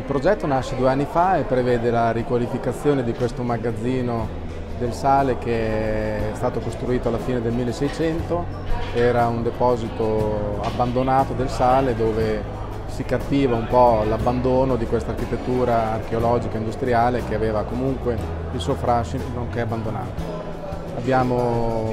progetto nasce 2 anni fa e prevede la riqualificazione di questo magazzino del sale che è stato costruito alla fine del 1600. Era un deposito abbandonato del sale dove si capiva un po' l'abbandono di questa architettura archeologica industriale che aveva comunque il suo fascino nonché abbandonato. Abbiamo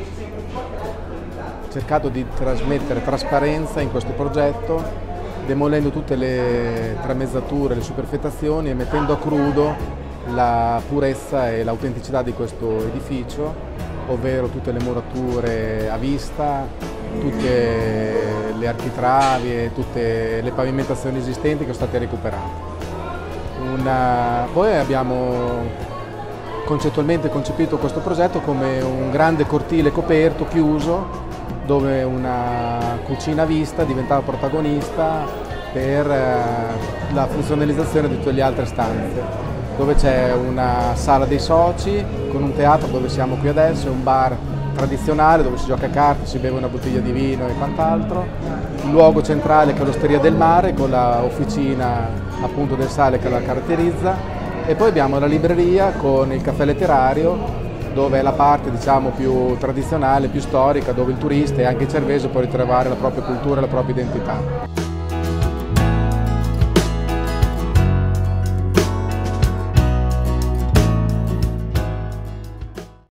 cercato di trasmettere trasparenza in questo progetto, demolendo tutte le tramezzature, le superfettazioni e mettendo a crudo la purezza e l'autenticità di questo edificio, ovvero tutte le murature a vista, tutte le architravi e tutte le pavimentazioni esistenti che sono state recuperate. Poi abbiamo concettualmente concepito questo progetto come un grande cortile coperto, chiuso, dove una cucina a vista diventava protagonista per la funzionalizzazione di tutte le altre stanze, dove c'è una sala dei soci con un teatro dove siamo qui adesso, un bar tradizionale dove si gioca a carte, si beve una bottiglia di vino e quant'altro, il luogo centrale che è l'Osteria del Mare con la officina appunto del sale che la caratterizza, e poi abbiamo la libreria con il caffè letterario, dove è la parte diciamo più tradizionale, più storica, dove il turista e anche il cervese può ritrovare la propria cultura e la propria identità.